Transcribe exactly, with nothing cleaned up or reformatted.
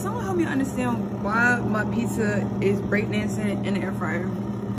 someone help me understand why my pizza is breakdancing in the air fryer?